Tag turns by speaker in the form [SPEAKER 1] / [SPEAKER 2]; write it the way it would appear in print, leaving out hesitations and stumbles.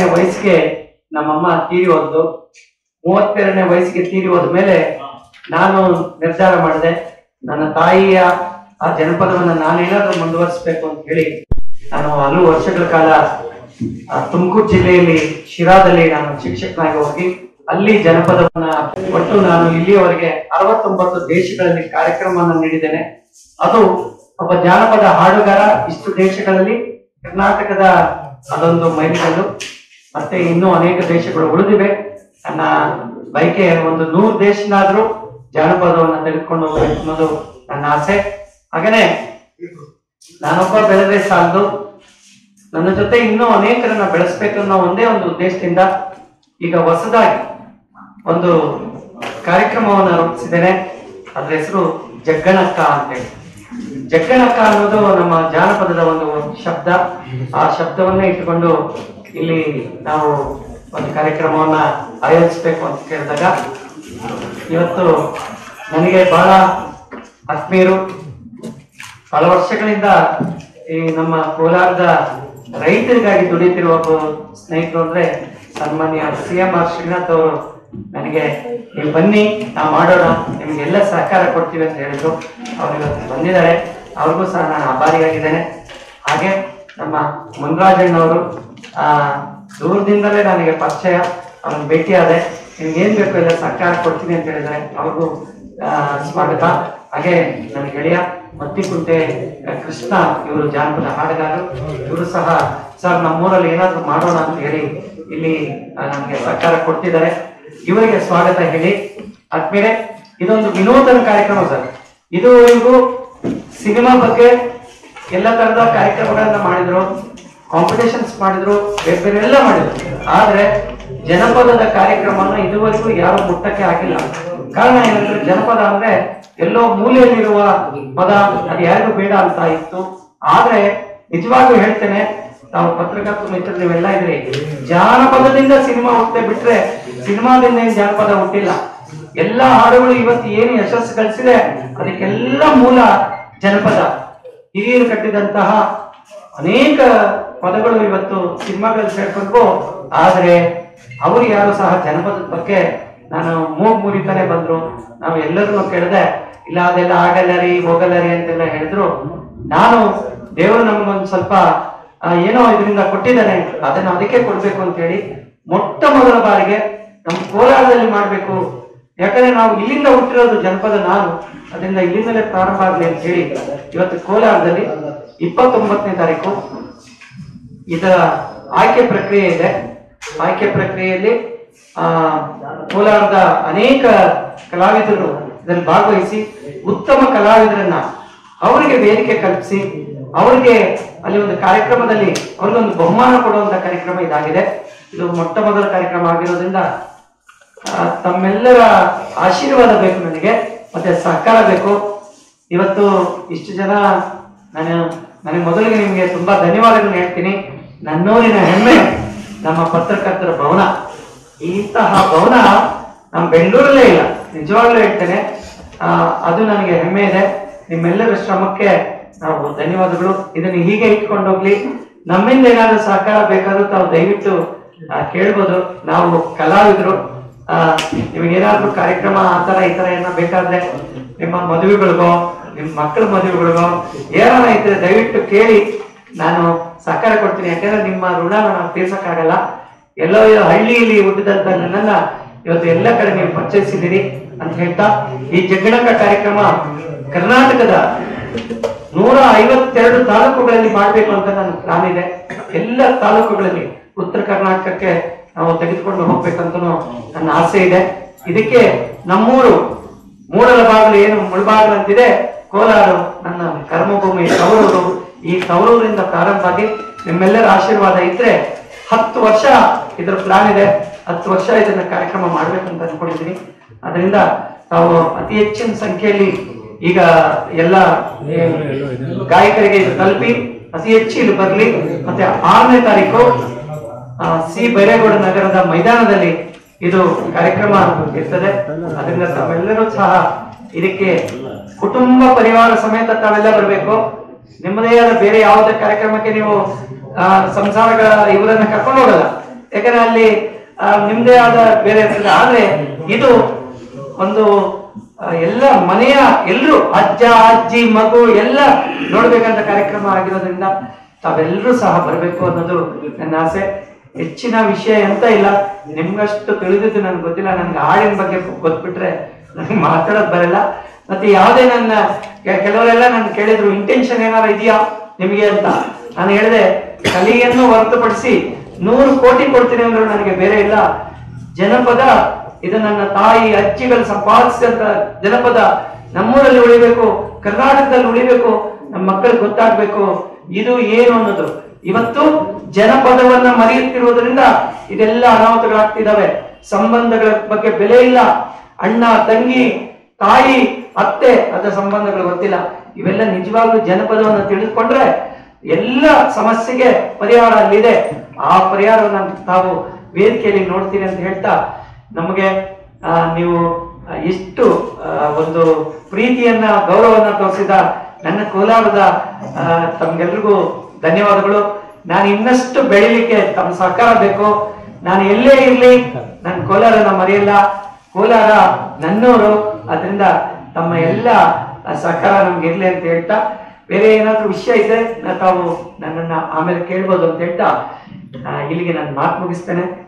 [SPEAKER 1] ವಯಸ್ಸಿಗೆ ನಮ್ಮಮ್ಮ ತೀರಿ ಹೋದ್ದು. 32ನೇ ವಯಸ್ಸಿಗೆ ತೀರಿ ಹೋದ್ಮೇಲೆ ನಾನು ನಿರ್ಧಾರ ಮಾಡಿದೆ, ನನ್ನ ತಾಯಿಯ ಆ ಜನಪದವನ್ನ ನಾನೇನಾದ್ರೂ ಮುಂದುವರಿಸಬೇಕು ಅಂತ ಹೇಳಿ ನಾನು ಹಲವು ವರ್ಷಗಳ ಕಾಲ ತುಮಕೂರು ಜಿಲ್ಲೆಯಲ್ಲಿ ಶಿರಾದಲ್ಲಿ ನಾನು ಶಿಕ್ಷಕನಾಗಿ ಹೋಗಿ ಅಲ್ಲಿ ಜನಪದವನ್ನ ಒಟ್ಟು ನಾನು ಇಲ್ಲಿಯವರೆಗೆ 69 ದೇಶಗಳಲ್ಲಿ ಕಾರ್ಯಕ್ರಮವನ್ನು ನೀಡಿದ್ದೇನೆ. ಅದು ಒಬ್ಬ ಜಾನಪದ ಹಾಡುಗಾರ ಇಷ್ಟು ದೇಶಗಳಲ್ಲಿ ಕರ್ನಾಟಕದ ಅದೊಂದು ಮೈಲಿಗಲ್ಲು. ಮತ್ತೆ ಇನ್ನೂ ಅನೇಕ ದೇಶಗಳು ಉಳಿದಿವೆ. ನನ್ನ ಬಯಕೆ ಒಂದು 100 ದೇಶನಾದ್ರೂ ಜಾನಪದವನ್ನ ತೆಗೆದುಕೊಂಡು ಹೋಗ್ಬೇಕು ಅನ್ನೋದು ನನ್ನ ಆಸೆ. ಹಾಗೇನೆ ನಾನೊಬ್ಬ ಬೆಳೆದ್ರೆ ಸಾಲದು, ನನ್ನ ಜೊತೆ ಇನ್ನೂ ಅನೇಕರನ್ನ ಬೆಳೆಸ್ಬೇಕು ಅನ್ನೋ ಒಂದೇ ಒಂದು ಉದ್ದೇಶದಿಂದ ಈಗ ಹೊಸದಾಗಿ ಒಂದು ಕಾರ್ಯಕ್ರಮವನ್ನು ರೂಪಿಸಿದ್ದೇನೆ. ಅದ್ರ ಹೆಸರು ಜಗ್ಗಣಕ್ಕ ಅಂತೇಳಿ. ಜಗ್ಗಣಕ್ಕ ಅನ್ನೋದು ನಮ್ಮ ಜಾನಪದದ ಒಂದು ಶಬ್ದ. ಆ ಶಬ್ದವನ್ನೇ ಇಟ್ಟುಕೊಂಡು ಇಲ್ಲಿ ನಾವು ಒಂದು ಕಾರ್ಯಕ್ರಮವನ್ನ ಆಯೋಜಿಸಬೇಕು ಅಂತ ಕೇಳಿದಾಗ ಇವತ್ತು ನನಗೆ ಬಹಳ ಆತ್ಮೀಯರು, ಬಹಳ ವರ್ಷಗಳಿಂದ ಈ ನಮ್ಮ ಕೋಲಾರದ ರೈತರಿಗಾಗಿ ದುಡಿತಿರುವ ಸ್ನೇಹಿತರು ಅಂದ್ರೆ ಸನ್ಮಾನ್ಯ CM ಆರ್ ಶ್ರೀನಾಥ್ ಅವರು ನನಗೆ ನೀವು ಬನ್ನಿ, ನಾವು ಮಾಡೋಣ, ನಿಮ್ಗೆಲ್ಲ ಸಹಕಾರ ಕೊಡ್ತೀವಿ ಅಂತ ಹೇಳಿದ್ರು. ಅವ್ರು ಇವತ್ತು ಬಂದಿದ್ದಾರೆ, ಅವ್ರಿಗೂ ಸಹ ನಾನು ಆಭಾರಿಯಾಗಿದ್ದೇನೆ. ಹಾಗೆ ನಮ್ಮ ಮುನ್ರಾಜಣ್ಣವರು ದೂರದಿಂದಲೇ ನನಗೆ ಪರಿಚಯ, ಅವ್ರನ್ನ ಭೇಟಿಯಾದೆ, ನಿಮ್ಗೆ ಏನ್ ಬೇಕು ಎಲ್ಲ ಸಹಕಾರ ಕೊಡ್ತೀನಿ ಅಂತ ಹೇಳಿದ್ದಾರೆ. ಅವ್ರಿಗೂ ಸ್ವಾಗತ. ಹಾಗೆ ನನ್ನ ಗೆಳೆಯ ಮತ್ತಿಕುಂಟೆ ಕೃಷ್ಣ, ಇವರು ಜಾನಪದ ಹಾಡುಗಾರರು, ಇವರು ಸಹ ಸರ್ ನಮ್ಮೂರಲ್ಲಿ ಏನಾದ್ರು ಮಾಡೋಣ ಅಂತ ಹೇಳಿ ಇಲ್ಲಿ ನಮ್ಗೆ ಸಹಕಾರ ಕೊಡ್ತಿದ್ದಾರೆ. ಇವರಿಗೆ ಸ್ವಾಗತ ಹೇಳಿ. ಆದ್ಮೇಲೆ ಇದೊಂದು ವಿನೂತನ ಕಾರ್ಯಕ್ರಮ ಸರ್. ಇದುವರೆಗೂ ಸಿನಿಮಾ ಬಗ್ಗೆ ಎಲ್ಲ ತರದ ಕಾರ್ಯಕ್ರಮಗಳನ್ನ ಮಾಡಿದ್ರು, ಕಾಂಪಿಟೇಷನ್ಸ್ ಮಾಡಿದ್ರು, ಬೇರೆ ಬೇರೆ ಎಲ್ಲ ಮಾಡಿದ್ರು. ಆದ್ರೆ ಜನಪದದ ಕಾರ್ಯಕ್ರಮನ ಇದುವರೆಗೂ ಯಾರು ಮುಟ್ಟಕ್ಕೆ ಆಗಿಲ್ಲ. ಕಾರಣ ಏನಂದ್ರೆ ಜನಪದ ಅಂದ್ರೆ ಎಲ್ಲೋ ಮೂಲೆಯಲ್ಲಿರುವ ಪದ, ಅದು ಯಾರಿಗೂ ಬೇಡ ಅಂತ ಇತ್ತು. ಆದ್ರೆ ನಿಜವಾಗ್ಲೂ ಹೇಳ್ತೇನೆ, ನಾವು ಪತ್ರಕರ್ತ ಮಿತ್ರರು ನೀವೆಲ್ಲ ಇದ್ರಿ, ಜಾನಪದದಿಂದ ಸಿನಿಮಾ ಹುಟ್ಟೆ ಬಿಟ್ರೆ ಸಿನಿಮಾದಿಂದ ಏನ್ ಜಾನಪದ ಹುಟ್ಟಿಲ್ಲ. ಎಲ್ಲಾ ಹಾಡುಗಳು ಇವತ್ತು ಏನು ಯಶಸ್ಸು ಗಳಿಸಿದೆ ಅದಕ್ಕೆಲ್ಲ ಮೂಲ ಜನಪದ. ಹಿರಿಯರು ಕಟ್ಟಿದಂತಹ ಅನೇಕ ಪದಗಳು ಇವತ್ತು ಸಿನಿಮಾಗಳಲ್ಲಿ ಸೇರ್ಕೊಂಡು, ಆದ್ರೆ ಅವರು ಯಾರು ಸಹ ಜನಪದದ ಬಗ್ಗೆ ನಾನು ಮೂಗ್ ಮುರಿತಾನೆ ಬಂದ್ರು. ನಾವು ಎಲ್ಲರನ್ನು ಕೇಳಿದೆ, ಇಲ್ಲ ಅದೆಲ್ಲ ಆಗಲ್ಲ ರೀ, ಹೋಗಲ್ಲ ರೀ ಅಂತೆಲ್ಲ ಹೇಳಿದ್ರು. ನಾನು ದೇವರು ನಮಗೊಂದು ಸ್ವಲ್ಪ ಏನೋ ಇದರಿಂದ ಕೊಟ್ಟಿದ್ದಾನೆ, ಅದನ್ನ ಅದಕ್ಕೆ ಕೊಡ್ಬೇಕು ಅಂತ ಹೇಳಿ ಮೊಟ್ಟ ಮೊದಲ ಬಾರಿಗೆ ನಮ್ಮ ಕೋಲಾರದಲ್ಲಿ ಮಾಡ್ಬೇಕು. ಯಾಕಂದ್ರೆ ನಾವು ಇಲ್ಲಿಂದ ಹುಟ್ಟಿರೋದು ಜನಪದ, ನಾನು ಅದರಿಂದ ಇಲ್ಲಿಂದಲೇ ಪ್ರಾರಂಭ ಆಗಲಿ ಅಂತ ಹೇಳಿ ಇವತ್ತು ಕೋಲಾರದಲ್ಲಿ 29ನೇ ತಾರೀಕು ಇದರ ಆಯ್ಕೆ ಪ್ರಕ್ರಿಯೆ ಇದೆ. ಆಯ್ಕೆ ಪ್ರಕ್ರಿಯೆಯಲ್ಲಿ ಕೋಲಾರದ ಅನೇಕ ಕಲಾವಿದರು ಇದರಲ್ಲಿ ಭಾಗವಹಿಸಿ ಉತ್ತಮ ಕಲಾವಿದರನ್ನ ಅವರಿಗೆ ವೇದಿಕೆ ಕಲ್ಪಿಸಿ ಅವರಿಗೆ ಅಲ್ಲಿ ಒಂದು ಕಾರ್ಯಕ್ರಮದಲ್ಲಿ ಅವ್ರಿಗೊಂದು ಬಹುಮಾನ ಕೊಡುವಂತ ಕಾರ್ಯಕ್ರಮ ಇದಾಗಿದೆ. ಇದು ಮೊಟ್ಟ ಮೊದಲ ಕಾರ್ಯಕ್ರಮ ಆಗಿರೋದ್ರಿಂದ ತಮ್ಮೆಲ್ಲರ ಆಶೀರ್ವಾದ ಬೇಕು ನನಗೆ, ಮತ್ತೆ ಸಹಕಾರ ಬೇಕು. ಇವತ್ತು ಇಷ್ಟು ಜನ, ನನಗೆ ಮೊದಲಿಗೆ ನಿಮ್ಗೆ ತುಂಬಾ ಧನ್ಯವಾದಗಳನ್ನ ಹೇಳ್ತೀನಿ. ನನ್ನೂರಿನ ಹೆಮ್ಮೆ ನಮ್ಮ ಪತ್ರಕರ್ತರ ಭವನ. ಇಂತಹ ಭವನ ನಮ್ಮ ಬೆಂಗಳೂರಲ್ಲೇ ಇಲ್ಲ, ನಿಜವಾಗ್ಲೂ ಹೇಳ್ತೇನೆ. ಅದು ನನಗೆ ಹೆಮ್ಮೆ ಇದೆ. ನಿಮ್ಮೆಲ್ಲರ ಶ್ರಮಕ್ಕೆ ನಾವು ಧನ್ಯವಾದಗಳು. ಇದನ್ನು ಹೀಗೆ ಇಟ್ಕೊಂಡು ಹೋಗ್ಲಿ. ನಮ್ಮಿಂದ ಏನಾದ್ರೂ ಸಹಕಾರ ಬೇಕಾದ್ರೂ ತಾವು ದಯವಿಟ್ಟು ಕೇಳ್ಬೋದು. ನಾವು ಕಲಾವಿದರು, ನಿಮಗೇನಾದ್ರೂ ಕಾರ್ಯಕ್ರಮ ಆತರ ಈ ತರ ಏನೋ ಬೇಕಾದ್ರೆ, ನಿಮ್ಮ ಮದುವೆಗಳಿಗೋ ನಿಮ್ಮ ಮಕ್ಕಳ ಮದುವೆಗಳಿಗೋ ಏನಾರ ಇದ್ರೆ ದಯವಿಟ್ಟು ಕೇಳಿ, ನಾನು ಸಹಕಾರ ಕೊಡ್ತೀನಿ. ಯಾಕಂದ್ರೆ ನಿಮ್ಮ ಋಣ ನಾವು ತೀರ್ಸಕ್ಕಾಗಲ್ಲ. ಎಲ್ಲೋ ಹಳ್ಳಿಯಲ್ಲಿ ಹುಟ್ಟಿದಂತ ನನ್ನನ್ನ ಇವತ್ತು ಎಲ್ಲ ಕಡೆ ನೀವು ಪರಿಚಯಿಸಿದ್ದೀರಿ ಅಂತ ಹೇಳ್ತಾ, ಈ ಜಗ್ಗಣಕ ಕಾರ್ಯಕ್ರಮ ಕರ್ನಾಟಕದ 152 ತಾಲೂಕುಗಳಲ್ಲಿ ಮಾಡ್ಬೇಕು ಅಂತ ನನ್ನ ಪ್ಲಾನ್ ಇದೆ. ಎಲ್ಲ ತಾಲೂಕುಗಳಲ್ಲಿ ಉತ್ತರ ಕರ್ನಾಟಕಕ್ಕೆ ನಾವು ತೆಗೆದುಕೊಂಡು ಹೋಗ್ಬೇಕಂತ ನನ್ನ ಆಸೆ ಇದೆ. ಇದಕ್ಕೆ ನಮ್ಮೂರು ಮೂಡಲ ಬಾಗಿಲು, ಏನು ಮುಳಬಾಗಿಲು ಅಂತಿದೆ, ಕೋಲಾರ ನನ್ನ ಕರ್ಮಭೂಮಿ ತವರೂರು. ಈ ತವರೂರಿಂದ ಪ್ರಾರಂಭ ಆಗಿ ನಿಮ್ಮೆಲ್ಲರ ಆಶೀರ್ವಾದ ಇದ್ರೆ 10 ವರ್ಷ ಇದರ ಪ್ಲಾನ್ ಇದೆ. 10 ವರ್ಷ ಇದನ್ನ ಕಾರ್ಯಕ್ರಮ ಮಾಡ್ಬೇಕಂತ ಅನ್ಕೊಂಡಿದ್ದೀನಿ. ಅದರಿಂದ ತಾವು ಅತಿ ಹೆಚ್ಚಿನ ಸಂಖ್ಯೆಯಲ್ಲಿ ಈಗ ಎಲ್ಲ ಗಾಯಕರಿಗೆ ತಲುಪಿ ಅತಿ ಹೆಚ್ಚು ಇಲ್ಲಿ ಬರಲಿ. ಮತ್ತೆ 6ನೇ ತಾರೀಕು ಸಿ ಬೈರೇಗೌಡ ನಗರದ ಮೈದಾನದಲ್ಲಿ ಇದು ಕಾರ್ಯಕ್ರಮ ಇರ್ತದೆ. ಅದರಿಂದ ತಾವೆಲ್ಲರೂ ಸಹ ಇದಕ್ಕೆ ಕುಟುಂಬ ಪರಿವಾರ ಸಮೇತ ತಾವೆಲ್ಲ ಬರಬೇಕು. ನಿಮ್ಮದೇ ಆದ ಬೇರೆ ಯಾವುದೇ ಕಾರ್ಯಕ್ರಮಕ್ಕೆ ನೀವು ಸಂಸಾರಗಳ ಇವರನ್ನ ಕರ್ಕೊಂಡು ಹೋಗಲ್ಲ. ಯಾಕಂದ್ರೆ ಅಲ್ಲಿ ನಿಮ್ದೇ ಆದ ಬೇರೆ ಇರ್ತದೆ. ಆದ್ರೆ ಇದು ಒಂದು ಎಲ್ಲ ಮನೆಯ ಎಲ್ರು ಅಜ್ಜ ಅಜ್ಜಿ ಮಗು ಎಲ್ಲ ನೋಡ್ಬೇಕಂತ ಕಾರ್ಯಕ್ರಮ ಆಗಿರೋದ್ರಿಂದ ತಾವೆಲ್ಲರೂ ಸಹ ಬರಬೇಕು ಅನ್ನೋದು ನನ್ನ ಆಸೆ. ಹೆಚ್ಚಿನ ವಿಷಯ ಎಂತ ಇಲ್ಲ, ನಿಮ್ಗಷ್ಟು ತಿಳಿದಿದ್ದು ನನ್ಗೆ ಗೊತ್ತಿಲ್ಲ. ನನ್ಗೆ ಹಾಡಿನ ಬಗ್ಗೆ ಗೊತ್ಬಿಟ್ರೆ ನನ್ಗೆ ಮಾತಾಡೋದ್ ಬರಲ್ಲ. ಮತ್ತೆ ಯಾವುದೇ ನನ್ನ ಕೆಲವರೆಲ್ಲ ನನ್ ಕೇಳಿದ್ರು ಇಂಟೆನ್ಷನ್ ಏನಾರ ಇದೆಯಾ ನಿಮಗೆ ಅಂತ. ನಾನು ಹೇಳಿದೆ ಕಲೆಯನ್ನು ಹೊರತುಪಡಿಸಿ 100 ಕೋಟಿ ಕೊಡ್ತೀನಿ ಅಂದ್ರು ನನಗೆ ಬೇರೆ ಇಲ್ಲ. ಜನಪದ ಇದು ನನ್ನ ತಾಯಿ ಅಜ್ಜಿಗಳು ಸಂಪಾದಿಸಿದಂತ ಜನಪದ ನಮ್ಮೂರಲ್ಲಿ ಉಳಿಬೇಕು, ಕರ್ನಾಟಕದಲ್ಲಿ ಉಳಿಬೇಕು, ನಮ್ಮ ಮಕ್ಕಳಿಗೆ ಗೊತ್ತಾಗ್ಬೇಕು ಇದು ಏನು ಅನ್ನೋದು. ಇವತ್ತು ಜನಪದವನ್ನ ಮರೆಯುತ್ತಿರುವುದರಿಂದ ಇದೆಲ್ಲ ಅನಾಹುತಗಳಾಗ್ತಿದ್ದಾವೆ. ಸಂಬಂಧಗಳ ಬಗ್ಗೆ ಬೆಲೆ ಇಲ್ಲ. ಅಣ್ಣ ತಂಗಿ ತಾಯಿ ಅತ್ತೆ ಅದರ ಸಂಬಂಧಗಳು ಗೊತ್ತಿಲ್ಲ. ಇವೆಲ್ಲ ನಿಜವಾಗ್ಲೂ ಜನಪದವನ್ನು ತಿಳಿದುಕೊಂಡ್ರೆ ಎಲ್ಲ ಸಮಸ್ಯೆಗೆ ಪರಿಹಾರ ಅಲ್ಲಿದೆ. ಆ ಪರಿಹಾರವನ್ನು ತಾವು ವೇದಿಕೆಯಲ್ಲಿ ನೋಡ್ತೀರಿ ಅಂತ ಹೇಳ್ತಾ, ನಮಗೆ ನೀವು ಇಷ್ಟು ಒಂದು ಪ್ರೀತಿಯನ್ನ ಗೌರವವನ್ನ ತೋರಿಸಿದ ನನ್ನ ಕೋಲಾರದ ತಮ್ಗೆಲ್ರಿಗೂ ಧನ್ಯವಾದಗಳು. ನಾನು ಇನ್ನಷ್ಟು ಬೆಳಿಲಿಕ್ಕೆ ತಮ್ಮ ಸಹಕಾರ ಬೇಕು. ನಾನು ಎಲ್ಲೇ ಇರ್ಲಿ ನನ್ನ ಕೋಲಾರನ ಮರೆಯಲ್ಲ. ಕೋಲಾರ ನನ್ನೂರು, ಅದರಿಂದ ತಮ್ಮ ಎಲ್ಲ ಸಹಕಾರ ನಮ್ಗೆ ಇರ್ಲಿ ಅಂತ ಹೇಳ್ತಾ, ಬೇರೆ ಏನಾದ್ರೂ ವಿಷಯ ಇದೆ ತಾವು ನನ್ನನ್ನ ಆಮೇಲೆ ಕೇಳ್ಬೋದು ಅಂತ ಹೇಳ್ತಾ ಇಲ್ಲಿಗೆ ನಾನು ಮಾತು ಮುಗಿಸ್ತೇನೆ.